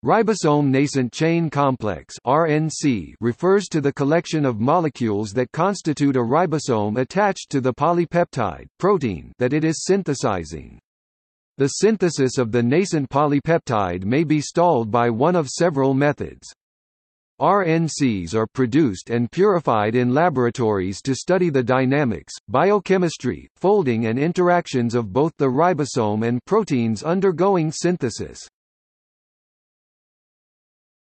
Ribosome-nascent chain complex (RNC) refers to the collection of molecules that constitute a ribosome attached to the polypeptide protein that it is synthesizing. The synthesis of the nascent polypeptide may be stalled by one of several methods. RNCs are produced and purified in laboratories to study the dynamics, biochemistry, folding and interactions of both the ribosome and proteins undergoing synthesis.